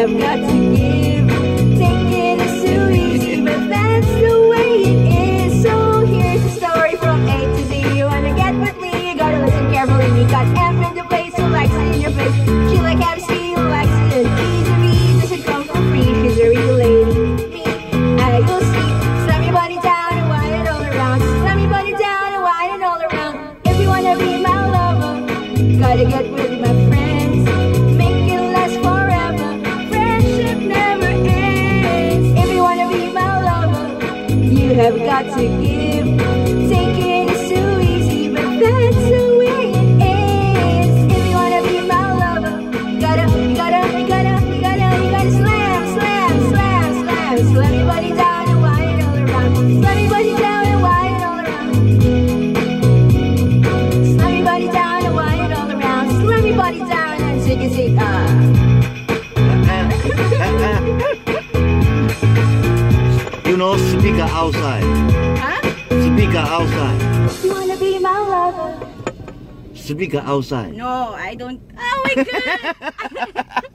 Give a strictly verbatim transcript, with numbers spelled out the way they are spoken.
have got to give. Taking it so easy, but that's the way it is. So here's the story from A to Z. You wanna get with me, you gotta listen carefully. You got M in the place who likes it in your face. She like M C who likes it easy. Me doesn't come for free. She's a real lady. Me, I you'll see. Slam your body down and wind it all around. Slam your body down and wind it all around. If you wanna be my lover, gotta get with my friends. Make it last forever. Friendship never ends. If you wanna be my lover, you have got to give. Taking it so easy, but that's the way it is. If you wanna be my lover, gotta, you gotta, you gotta, you gotta, you gotta slam, slam, slam, slam. Slam your body down and wind it all around. Slam your body down and wind it all around. Slam your body down and wind it all around. Slam your body down and shake it, shake, ah. You know, speaker outside. Huh? Speaker outside. You wanna be my lover? Speaker outside. No, I don't. Oh my god!